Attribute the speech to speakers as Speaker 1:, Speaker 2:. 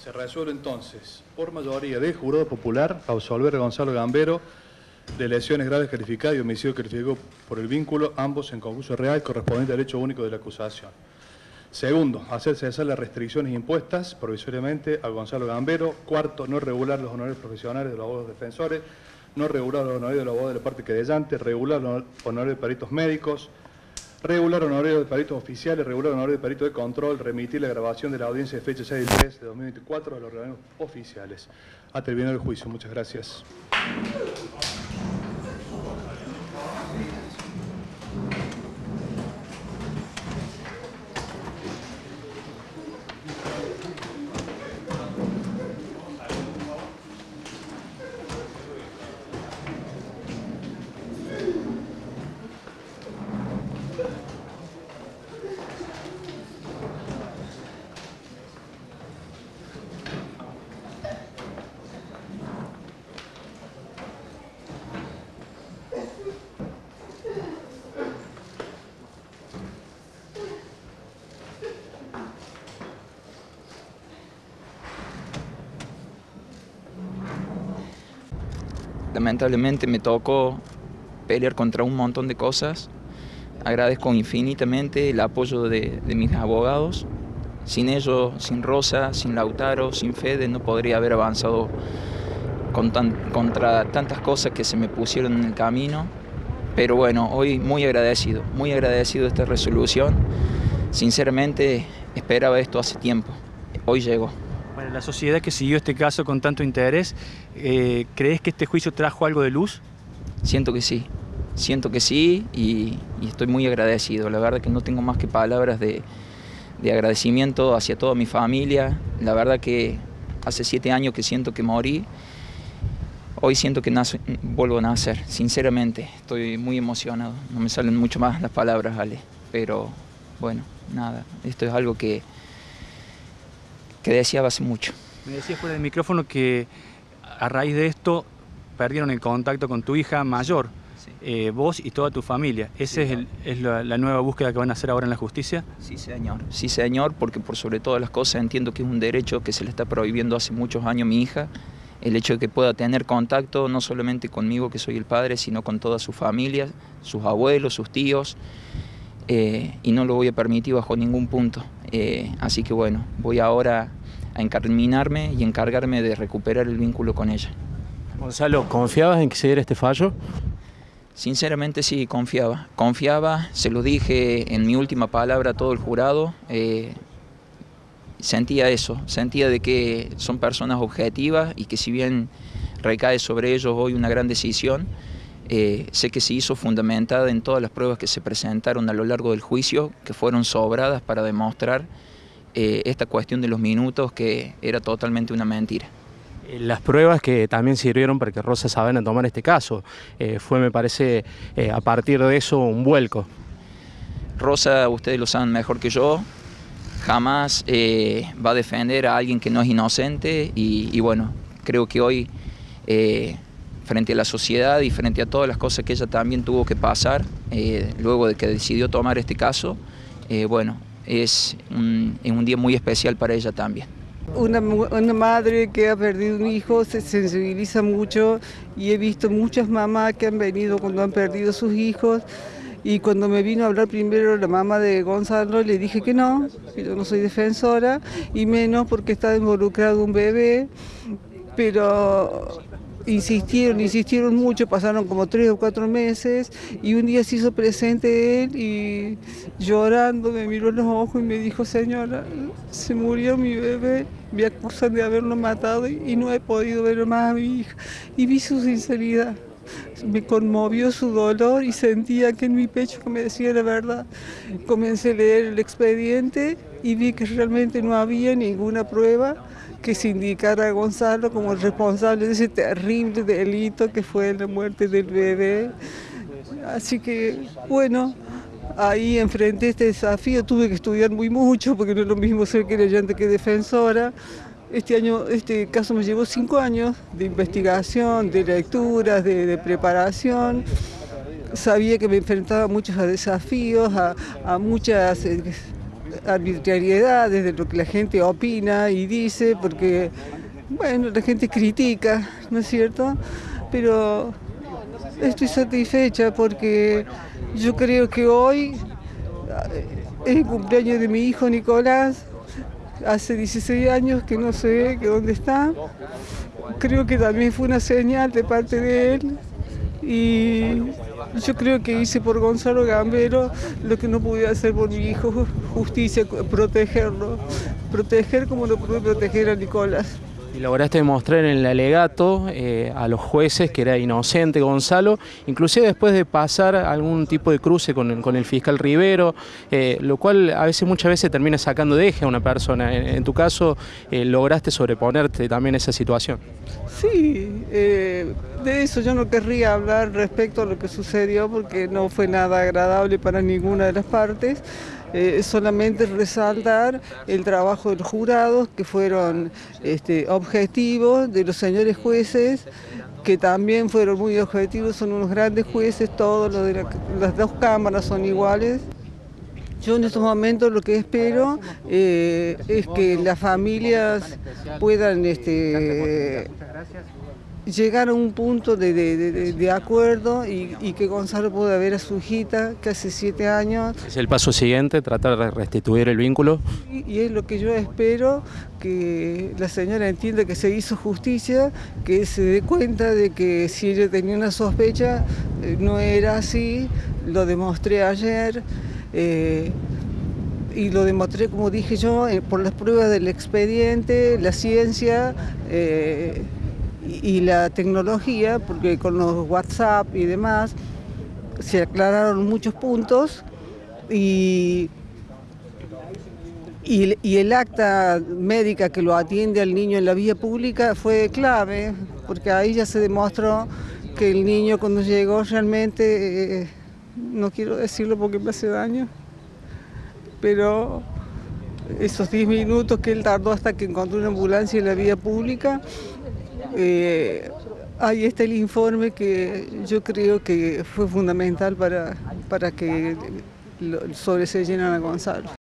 Speaker 1: Se resuelve entonces, por mayoría del jurado popular, absolver a Gonzalo Gambero de lesiones graves calificadas y homicidio calificado por el vínculo, ambos en concurso real correspondiente al hecho único de la acusación. Segundo, hacer cesar las restricciones impuestas provisoriamente a Gonzalo Gambero. Cuarto, no regular los honores profesionales de los abogados defensores, no regular los honores de los abogados de la parte querellante, regular los honores de peritos médicos, regular honorarios de peritos oficiales, regular honorarios de peritos de control, remitir la grabación de la audiencia de fecha 6 del 3 de 2024 a los organismos oficiales. Ha terminado el juicio. Muchas gracias.
Speaker 2: Lamentablemente me tocó pelear contra un montón de cosas. Agradezco infinitamente el apoyo de mis abogados. Sin ellos, sin Rosa, sin Lautaro, sin Fede, no podría haber avanzado contra tantas cosas que se me pusieron en el camino. Pero bueno, hoy muy agradecido de esta resolución. Sinceramente esperaba esto hace tiempo. Hoy llegó.
Speaker 3: Para la sociedad que siguió este caso con tanto interés, ¿crees que este juicio trajo algo de luz?
Speaker 2: Siento que sí y estoy muy agradecido. La verdad que no tengo más que palabras de agradecimiento hacia toda mi familia. La verdad que hace 7 años que siento que morí. Hoy siento que vuelvo a nacer, sinceramente. Estoy muy emocionado. No me salen mucho más las palabras, Ale. Pero bueno, nada. Esto es algo que deseaba hace mucho.
Speaker 3: Me decías fuera del micrófono que a raíz de esto perdieron el contacto con tu hija mayor, sí. Vos y toda tu familia. ¿Esa es la nueva búsqueda que van a hacer ahora en la justicia?
Speaker 2: Sí, señor, porque por sobre todas las cosas entiendo que es un derecho que se le está prohibiendo hace muchos años a mi hija, el hecho de que pueda tener contacto no solamente conmigo, que soy el padre, sino con toda su familia, sus abuelos, sus tíos, y no lo voy a permitir bajo ningún punto. Así que bueno, voy ahora a encaminarme y encargarme de recuperar el vínculo con ella.
Speaker 3: Gonzalo, ¿confiabas en que se diera este fallo?
Speaker 2: Sinceramente sí, confiaba, se lo dije en mi última palabra a todo el jurado. Sentía de que son personas objetivas y que si bien recae sobre ellos hoy una gran decisión, sé que se hizo fundamentada en todas las pruebas que se presentaron a lo largo del juicio, que fueron sobradas para demostrar esta cuestión de los minutos, que era totalmente una mentira.
Speaker 3: Las pruebas que también sirvieron para que Rosa Savena tomara este caso, fue, me parece, a partir de eso un vuelco.
Speaker 2: Rosa, ustedes lo saben mejor que yo, jamás va a defender a alguien que no es inocente y bueno, creo que hoy frente a la sociedad y frente a todas las cosas que ella también tuvo que pasar luego de que decidió tomar este caso, bueno, es un día muy especial para ella también.
Speaker 4: Una madre que ha perdido un hijo se sensibiliza mucho y he visto muchas mamás que han venido cuando han perdido sus hijos. Y cuando me vino a hablar primero la mamá de Gonzalo, le dije que yo no soy defensora, y menos porque está involucrado un bebé, pero insistieron mucho, pasaron como 3 o 4 meses, y un día se hizo presente él y llorando me miró en los ojos y me dijo: señora, se murió mi bebé, me acusan de haberlo matado y no he podido ver más a mi hija. Y vi su sinceridad. Me conmovió su dolor y sentía que en mi pecho que me decía la verdad. Comencé a leer el expediente y vi que realmente no había ninguna prueba que se indicara a Gonzalo como el responsable de ese terrible delito que fue la muerte del bebé. Así que, bueno, ahí enfrenté este desafío. Tuve que estudiar muy mucho porque no es lo mismo ser querellante que defensora. Este caso me llevó 5 años de investigación, de lecturas, de preparación. Sabía que me enfrentaba a muchos desafíos, a muchas arbitrariedades de lo que la gente opina y dice, porque, bueno, la gente critica, ¿no es cierto? Pero estoy satisfecha porque yo creo que hoy es el cumpleaños de mi hijo Nicolás. Hace 16 años que no sé que dónde está. Creo que también fue una señal de parte de él. Y yo creo que hice por Gonzalo Gambero lo que no pude hacer por mi hijo, justicia, protegerlo. Proteger como lo pude proteger a Nicolás.
Speaker 5: Y lograste demostrar en el alegato a los jueces que era inocente Gonzalo, inclusive después de pasar algún tipo de cruce con el fiscal Rivero, lo cual muchas veces termina sacando de eje a una persona. En tu caso, lograste sobreponerte también a esa situación.
Speaker 4: Sí, de eso yo no querría hablar respecto a lo que sucedió porque no fue nada agradable para ninguna de las partes. Solamente resaltar el trabajo de los jurados, que fueron objetivos, de los señores jueces, que también fueron muy objetivos, son unos grandes jueces, todos los de las dos cámaras son iguales. Yo en estos momentos lo que espero es que las familias puedan llegar a un punto de acuerdo y que Gonzalo pueda ver a su hijita, que hace 7 años.
Speaker 5: ¿Es el paso siguiente, tratar de restituir el vínculo?
Speaker 4: Y es lo que yo espero, que la señora entienda que se hizo justicia, que se dé cuenta de que si ella tenía una sospecha, no era así, lo demostré ayer. Y lo demostré, como dije yo, por las pruebas del expediente, la ciencia y la tecnología, porque con los WhatsApp y demás se aclararon muchos puntos y el acta médica que lo atiende al niño en la vía pública fue clave, porque ahí ya se demostró que el niño cuando llegó realmente, no quiero decirlo porque me hace daño, pero esos 10 minutos que él tardó hasta que encontró una ambulancia en la vía pública, ahí está el informe que yo creo que fue fundamental para que sobreseyeran a Gonzalo.